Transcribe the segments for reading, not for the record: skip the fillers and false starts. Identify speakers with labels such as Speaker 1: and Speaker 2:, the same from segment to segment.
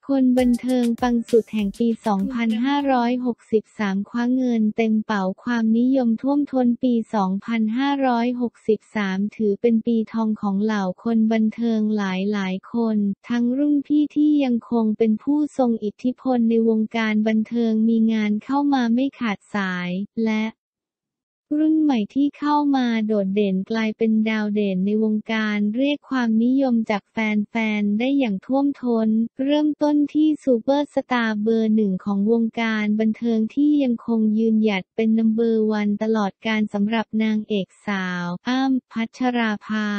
Speaker 1: คนบันเทิงปังสุดแห่งปี 2563 คว้าเงินเต็มเป๋าความนิยมท่วมท้นปี 2563 ถือเป็นปีทองของเหล่าคนบันเทิงหลายคน ทั้งรุ่นพี่ที่ยังคงเป็นผู้ทรงอิทธิพลในวงการบันเทิงมีงานเข้ามาไม่ขาดสาย และรุ่นใหม่ที่เข้ามาโดดเด่นกลายเป็นดาวเด่นในวงการเรียกความนิยมจากแฟนๆได้อย่างท่วมท้นเริ่มต้นที่ซูเปอร์สตาร์เบอร์หนึ่งของวงการบันเทิงที่ยังคงยืนหยัดเป็นนัมเบอร์วันตลอดกาลสำหรับนางเอกสาวอ้ำ พัชราภา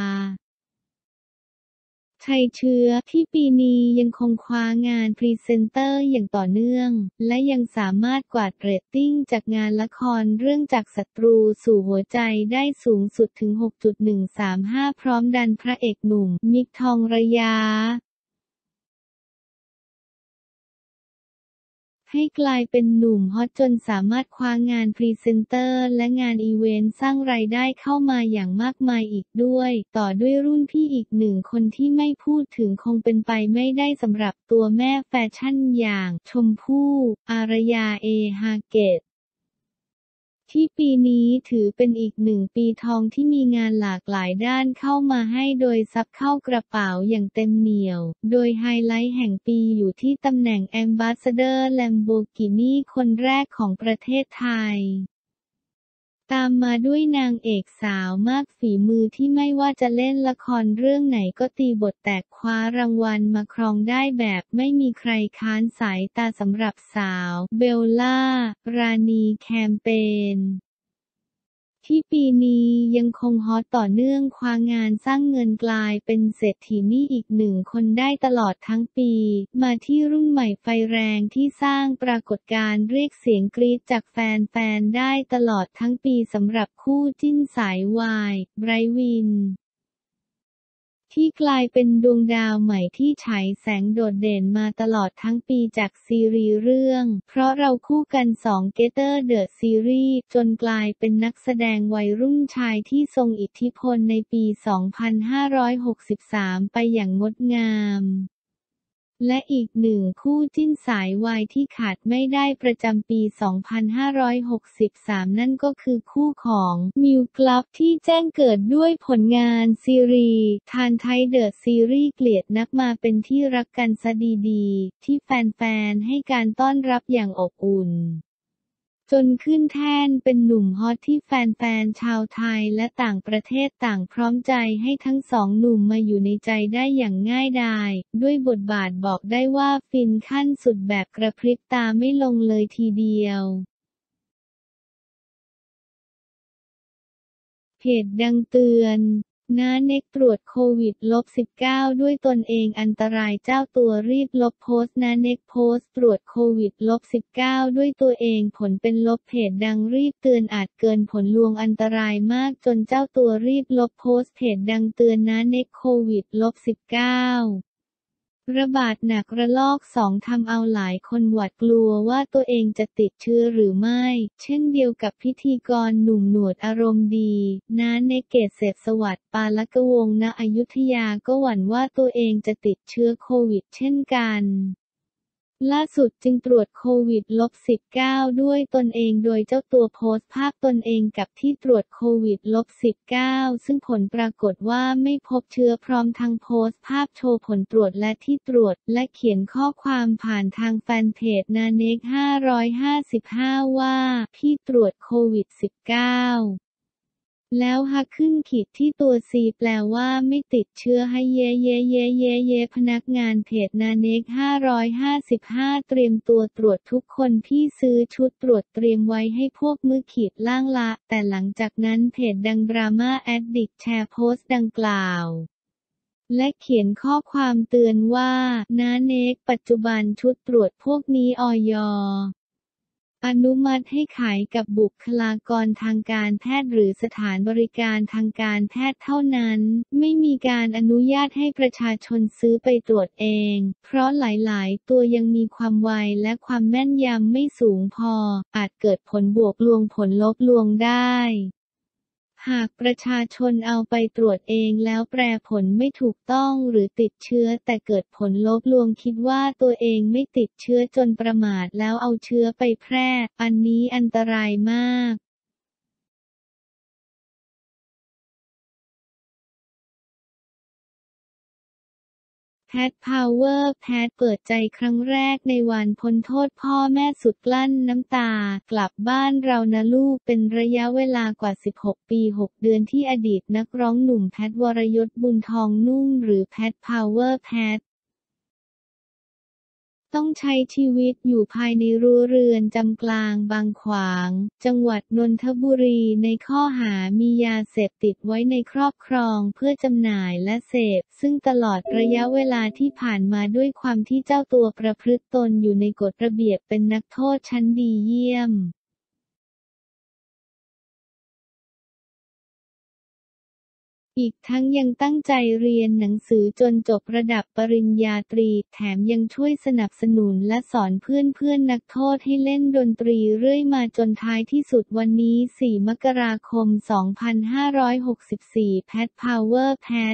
Speaker 1: ชัยเชื้อที่ปีนี้ยังคงคว้างานพรีเซนเตอร์อย่างต่อเนื่องและยังสามารถกวาดเรตติ้งจากงานละครเรื่องจากศัตรูสู่หัวใจได้สูงสุดถึง 6.135 พร้อมดันพระเอกหนุ่มมิค ทองระยะให้กลายเป็นหนุ่มฮอตจนสามารถคว้างานพรีเซนเตอร์และงานอีเวนต์สร้างรายได้เข้ามาอย่างมากมายอีกด้วยต่อด้วยรุ่นพี่อีกหนึ่งคนที่ไม่พูดถึงคงเป็นไปไม่ได้สำหรับตัวแม่แฟชั่นอย่างชมพู่อารยาฮาเกตที่ปีนี้ถือเป็นอีกหนึ่งปีทองที่มีงานหลากหลายด้านเข้ามาให้โดยซับเข้ากระเป๋าอย่างเต็มเหนี่ยวโดยไฮไลท์แห่งปีอยู่ที่ตำแหน่ง Ambassador Lamborghini คนแรกของประเทศไทยตามมาด้วยนางเอกสาวมากฝีมือที่ไม่ว่าจะเล่นละครเรื่องไหนก็ตีบทแตกคว้ารางวัลมาครองได้แบบไม่มีใครค้านสายตาสำหรับสาวเบลล่า รานีแคมเปญที่ปีนี้ยังคงฮอตต่อเนื่องคว้างานสร้างเงินกลายเป็นเศรษฐีนี่อีกหนึ่งคนได้ตลอดทั้งปีมาที่รุ่นใหม่ไฟแรงที่สร้างปรากฏการณ์เรียกเสียงกรี๊ดจากแฟนๆได้ตลอดทั้งปีสำหรับคู่จิ้นสายวายไบรท์วินที่กลายเป็นดวงดาวใหม่ที่ฉายแสงโดดเด่นมาตลอดทั้งปีจากซีรีส์เรื่องเพราะเราคู่กัน2 Getter The Series จนกลายเป็นนักแสดงวัยรุ่นชายที่ทรงอิทธิพลในปี 2563 ไปอย่างงดงามและอีกหนึ่งคู่จิ้นสายวายที่ขาดไม่ได้ประจำปี 2563 นั่นก็คือคู่ของมิว กลัฟที่แจ้งเกิดด้วยผลงานซีรีส์ทานไทเดอะซีรีส์เกลียดนักมาเป็นที่รักกันซะดีๆที่แฟนๆให้การต้อนรับอย่างอบอุ่นจนขึ้นแท่นเป็นหนุ่มฮอตที่แฟนๆชาวไทยและต่างประเทศต่างพร้อมใจให้ทั้งสองหนุ่มมาอยู่ในใจได้อย่างง่ายดายด้วยบทบาทบอกได้ว่าฟินขั้นสุดแบบกระพริบตาไม่ลงเลยทีเดียวเพจดังเตือนน้าเน็กตรวจโควิด-19 ด้วยตนเองอันตรายเจ้าตัวรีบลบโพสต์น้าเน็กโพสต์ตรวจโควิด-19 ด้วยตัวเองผลเป็นลบเพจดังรีบเตือนอาจเกินผลลวงอันตรายมากจนเจ้าตัวรีบลบโพสต์เพจดังเตือนน้าเน็กโควิด-19ระบาดหนักระลอก 2 ทำเอาหลายคนหวาดกลัวว่าตัวเองจะติดเชื้อหรือไม่เช่นเดียวกับพิธีกรหนุ่มหนวดอารมณ์ดีน้าเน็ก เกษเศรษฐสวัสดิ์ปาลกวงศ์ณอยุธยาก็หวั่นว่าตัวเองจะติดเชื้อโควิดเช่นกันล่าสุดจึงตรวจโควิด-19 ด้วยตนเองโดยเจ้าตัวโพสต์ภาพตนเองกับที่ตรวจโควิด-19 ซึ่งผลปรากฏว่าไม่พบเชื้อพร้อมทั้งโพสต์ภาพโชว์ผลตรวจและที่ตรวจและเขียนข้อความผ่านทางแฟนเพจนาเน็ก555ว่าพี่ตรวจโควิด-19แล้วฮักขึ้นขีดที่ตัวซีแปลว่าไม่ติดเชื้อให้พนักงานเพจนาเน็ก555เตรียมตัวตรวจทุกคนพี่ซื้อชุดตรวจเตรียมไว้ให้พวกมือขีดล่างละแต่หลังจากนั้นเพจดังดราม่าแอดดิกแชร์โพสต์ดังกล่าวและเขียนข้อความเตือนว่าน้าเน็กปัจจุบันชุดตรวจพวกนี้อย.อนุมัติให้ขายกับบุคลากรทางการแพทย์หรือสถานบริการทางการแพทย์เท่านั้นไม่มีการอนุญาตให้ประชาชนซื้อไปตรวจเองเพราะหลายๆตัวยังมีความไวและความแม่นยำไม่สูงพออาจเกิดผลบวกลวงผลลบลวงได้หากประชาชนเอาไปตรวจเองแล้วแปรผลไม่ถูกต้องหรือติดเชื้อแต่เกิดผลลบลวงคิดว่าตัวเองไม่ติดเชื้อจนประมาทแล้วเอาเชื้อไปแพร่ อันนี้อันตรายมาก แพทพาวเวอร์แพทเปิดใจครั้งแรกในวันพ้นโทษพ่อแม่สุดกลั้นน้ำตากลับบ้านเรานะลูกเป็นระยะเวลากว่า16 ปี6 เดือนที่อดีตนักร้องหนุ่มแพทวรยศบุญทองนุ่งหรือแพทพาวเวอร์แพทต้องใช้ชีวิตอยู่ภายในรั้วเรือนจำกลางบางขวาง จังหวัดนนทบุรีในข้อหามียาเสพติดไว้ในครอบครองเพื่อจำหน่ายและเสพซึ่งตลอดระยะเวลาที่ผ่านมาด้วยความที่เจ้าตัวประพฤติตนอยู่ในกฎระเบียบเป็นนักโทษชั้นดีเยี่ยม อีกทั้งยังตั้งใจเรียนหนังสือจนจบระดับปริญญาตรีแถมยังช่วยสนับสนุนและสอนเพื่อนนักโทษให้เล่นดนตรีเรื่อยมาจนท้ายที่สุดวันนี้4 มกราคม 2564แพทพาวเวอร์แพท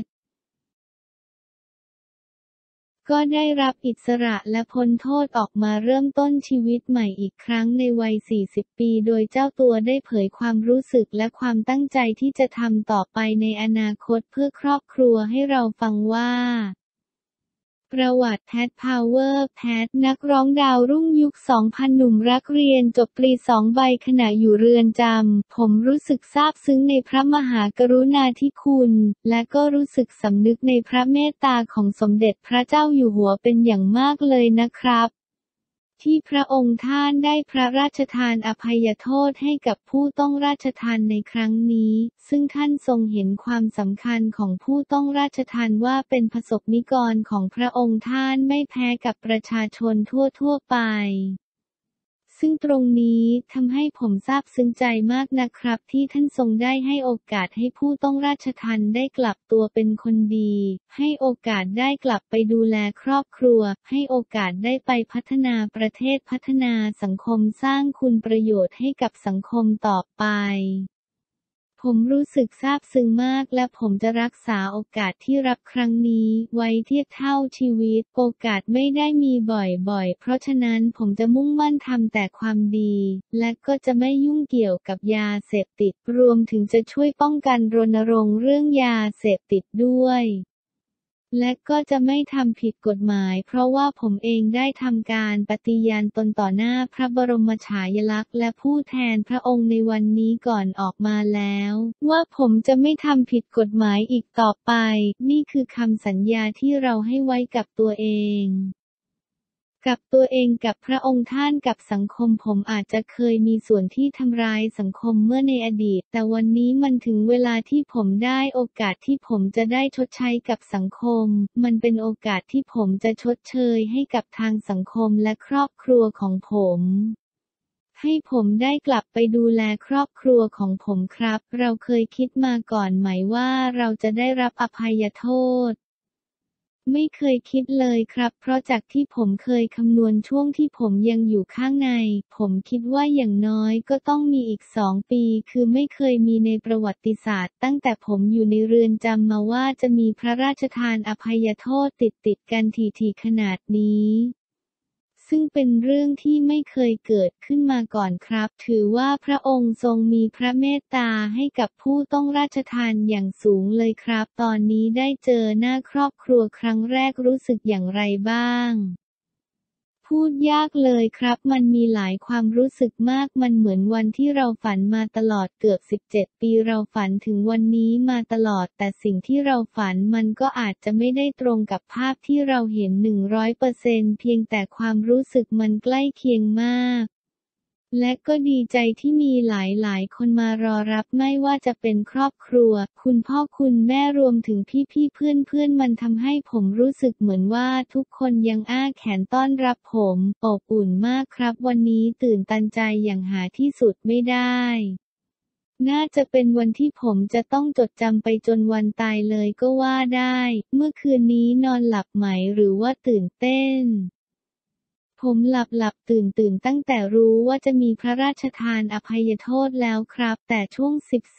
Speaker 1: ก็ได้รับอิสระและพ้นโทษออกมาเริ่มต้นชีวิตใหม่อีกครั้งในวัย 40 ปีโดยเจ้าตัวได้เผยความรู้สึกและความตั้งใจที่จะทำต่อไปในอนาคตเพื่อครอบครัวให้เราฟังว่าประวัติแพทพาวเวอร์แพทนักร้องดาวรุ่งยุค 2000 หนุ่มรักเรียนจบตรี 2 ใบขณะอยู่เรือนจำผมรู้สึกซาบซึ้งในพระมหากรุณาธิคุณและก็รู้สึกสำนึกในพระเมตตาของสมเด็จพระเจ้าอยู่หัวเป็นอย่างมากเลยนะครับที่พระองค์ท่านได้พระราชทานอภัยโทษให้กับผู้ต้องราชทานในครั้งนี้ซึ่งท่านทรงเห็นความสำคัญของผู้ต้องราชทานว่าเป็นประสบนิกรของพระองค์ท่านไม่แพ้กับประชาชนทั่วไป ซึ่งตรงนี้ทำให้ผมซาบซึ้งใจมากนะครับที่ท่านทรงได้ให้โอกาสให้ผู้ต้องราชทัณฑ์ได้กลับตัวเป็นคนดี ให้โอกาสได้กลับไปดูแลครอบครัว ให้โอกาสได้ไปพัฒนาประเทศพัฒนาสังคมสร้างคุณประโยชน์ให้กับสังคมต่อไป ผมรู้สึกซาบซึ้งมากและผมจะรักษาโอกาสที่รับครั้งนี้ไว้เทียบเท่าชีวิตโอกาสไม่ได้มีบ่อยๆเพราะฉะนั้นผมจะมุ่งมั่นทำแต่ความดีและก็จะไม่ยุ่งเกี่ยวกับยาเสพติดรวมถึงจะช่วยป้องกันรณรงค์เรื่องยาเสพติดด้วยและก็จะไม่ทำผิดกฎหมายเพราะว่าผมเองได้ทำการปฏิญาณตนต่อหน้าพระบรมฉายาลักษณ์และผู้แทนพระองค์ในวันนี้ก่อนออกมาแล้วว่าผมจะไม่ทำผิดกฎหมายอีกต่อไปนี่คือคำสัญญาที่เราให้ไว้กับตัวเองกับพระองค์ท่านกับสังคมผมอาจจะเคยมีส่วนที่ทำร้ายสังคมเมื่อในอดีตแต่วันนี้มันถึงเวลาที่ผมได้โอกาสที่ผมจะได้ชดใช้กับสังคมมันเป็นโอกาสที่ผมจะชดเชยให้กับทางสังคมและครอบครัวของผมให้ผมได้กลับไปดูแลครอบครัวของผมครับเราเคยคิดมาก่อนไหมว่าเราจะได้รับอภัยโทษไม่เคยคิดเลยครับเพราะจากที่ผมเคยคำนวณช่วงที่ผมยังอยู่ข้างในผมคิดว่าอย่างน้อยก็ต้องมีอีก2 ปีคือไม่เคยมีในประวัติศาสตร์ตั้งแต่ผมอยู่ในเรือนจำมาว่าจะมีพระราชทานอภัยโทษติดกันถี่ๆขนาดนี้ซึ่งเป็นเรื่องที่ไม่เคยเกิดขึ้นมาก่อนครับถือว่าพระองค์ทรงมีพระเมตตาให้กับผู้ต้องราชทานอย่างสูงเลยครับตอนนี้ได้เจอหน้าครอบครัวครั้งแรกรู้สึกอย่างไรบ้างพูดยากเลยครับมันมีหลายความรู้สึกมากมันเหมือนวันที่เราฝันมาตลอดเกือบ17 ปีเราฝันถึงวันนี้มาตลอดแต่สิ่งที่เราฝันมันก็อาจจะไม่ได้ตรงกับภาพที่เราเห็น100%เพียงแต่ความรู้สึกมันใกล้เคียงมากและก็ดีใจที่มีหลายคนมารอรับไม่ว่าจะเป็นครอบครัวคุณพ่อคุณแม่รวมถึงพี่เพื่อนมันทำให้ผมรู้สึกเหมือนว่าทุกคนยังอ้าแขนต้อนรับผมอบอุ่นมากครับวันนี้ตื่นตันใจอย่างหาที่สุดไม่ได้น่าจะเป็นวันที่ผมจะต้องจดจำไปจนวันตายเลยก็ว่าได้เมื่อคืนนี้นอนหลับไหมหรือว่าตื่นเต้นผมหลับตื่นตั้งแต่รู้ว่าจะมีพระราชทานอภัยโทษแล้วครับ แต่ช่วง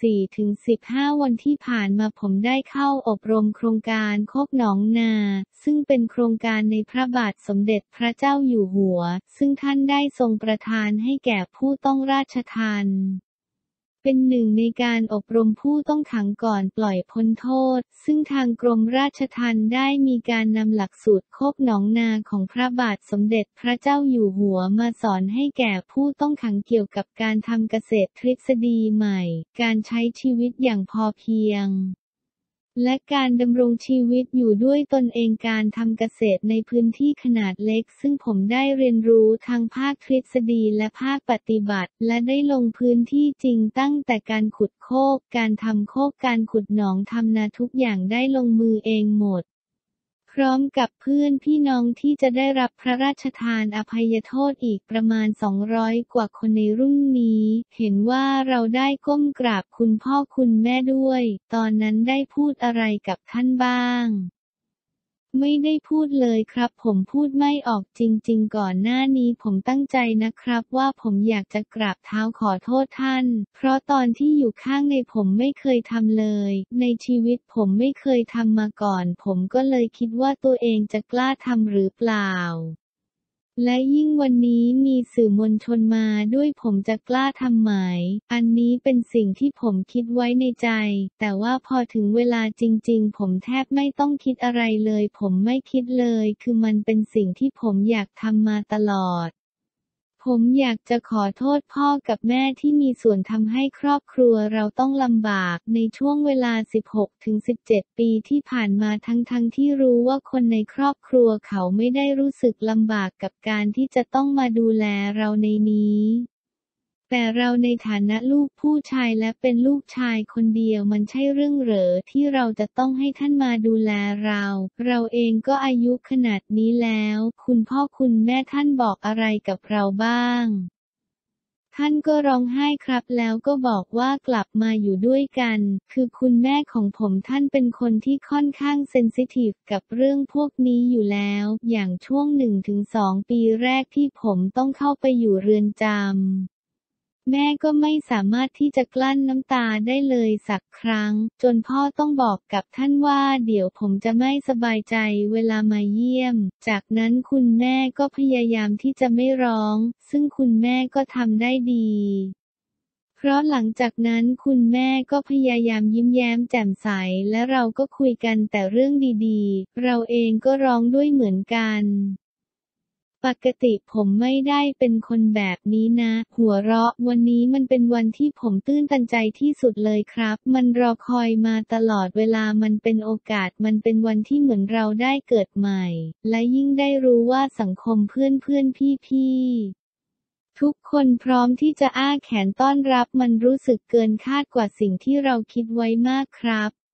Speaker 1: 14-15 วันที่ผ่านมาผมได้เข้าอบรมโครงการโคกหนองนา ซึ่งเป็นโครงการในพระบาทสมเด็จพระเจ้าอยู่หัว ซึ่งท่านได้ทรงประทานให้แก่ผู้ต้องราชทัณฑ์ เป็นหนึ่งในการอบรมผู้ต้องขังก่อนปล่อยพ้นโทษ ซึ่งทางกรมราชทัณฑ์ได้มีการนำหลักสูตรโคกหนองนาของพระบาทสมเด็จพระเจ้าอยู่หัวมาสอนให้แก่ผู้ต้องขังเกี่ยวกับการทำเกษตรทฤษฎีใหม่ การใช้ชีวิตอย่างพอเพียง และการดำรงชีวิตอยู่ด้วยตนเองการทำเกษตรในพื้นที่ขนาดเล็กซึ่งผมได้เรียนรู้ทั้งภาคทฤษฎีและภาคปฏิบัติและได้ลงพื้นที่จริงตั้งแต่การขุดโคกการทำโคกการขุดหนองทำนาทุกอย่างได้ลงมือเองหมดพร้อมกับเพื่อนพี่น้องที่จะได้รับพระราชทานอภัยโทษอีกประมาณ200 กว่าคนในรุ่นนี้ เห็นว่าเราได้ก้มกราบคุณพ่อคุณแม่ด้วย ตอนนั้นได้พูดอะไรกับท่านบ้าง ไม่ได้พูดเลยครับผมพูดไม่ออกจริงๆก่อนหน้านี้ผมตั้งใจนะครับว่าผมอยากจะกราบเท้าขอโทษท่าน เพราะตอนที่อยู่ข้างในผมไม่เคยทำเลย ในชีวิตผมไม่เคยทำมาก่อนผมก็เลยคิดว่าตัวเองจะกล้าทำหรือเปล่า และยิ่งวันนี้มีสื่อมวลชนมาด้วยผมจะกล้าทำไหม อันนี้เป็นสิ่งที่ผมคิดไว้ในใจ แต่ว่าพอถึงเวลาจริงๆผมแทบไม่ต้องคิดอะไรเลยผมไม่คิดเลยคือมันเป็นสิ่งที่ผมอยากทำมาตลอด ผมอยากจะขอโทษพ่อกับแม่ที่มีส่วนทำให้ครอบครัวเราต้องลำบากในช่วงเวลา 16-17 ปีที่ผ่านมาทั้งที่รู้ว่าคนในครอบครัวเขาไม่ได้รู้สึกลำบากกับการที่จะต้องมาดูแลเราในนี้ แต่เราในฐานะลูกผู้ชายและเป็นลูกชายคนเดียวมันใช่เรื่องเหรอที่เราจะต้องให้ท่านมาดูแลเรา เราเองก็อายุขนาดนี้แล้ว คุณพ่อคุณแม่ท่านบอกอะไรกับเราบ้าง ท่านก็ร้องไห้ครับแล้วก็บอกว่ากลับมาอยู่ด้วยกัน คือคุณแม่ของผมท่านเป็นคนที่ค่อนข้างเซนซิทีฟกับเรื่องพวกนี้อยู่แล้ว อย่างช่วง 1-2 ปีแรกที่ผมต้องเข้าไปอยู่เรือนจำ แม่ก็ไม่สามารถที่จะกลั้นน้ำตาได้เลยสักครั้ง จนพ่อต้องบอกกับท่านว่าเดี๋ยวผมจะไม่สบายใจเวลามาเยี่ยม จากนั้นคุณแม่ก็พยายามที่จะไม่ร้อง ซึ่งคุณแม่ก็ทำได้ดี เพราะหลังจากนั้นคุณแม่ก็พยายามยิ้มแย้มแจ่มใสและเราก็คุยกันแต่เรื่องดีๆ เราเองก็ร้องด้วยเหมือนกันปกติผมไม่ได้เป็นคนแบบนี้นะ หัวเราะวันนี้มันเป็นวันที่ผมตื้นตันใจที่สุดเลยครับ มันรอคอยมาตลอดเวลามันเป็นโอกาสมันเป็นวันที่เหมือนเราได้เกิดใหม่ และยิ่งได้รู้ว่าสังคมเพื่อนพี่ๆทุกคนพร้อมที่จะอ้าแขนต้อนรับมันรู้สึกเกินคาดกว่าสิ่งที่เราคิดไว้มากครับ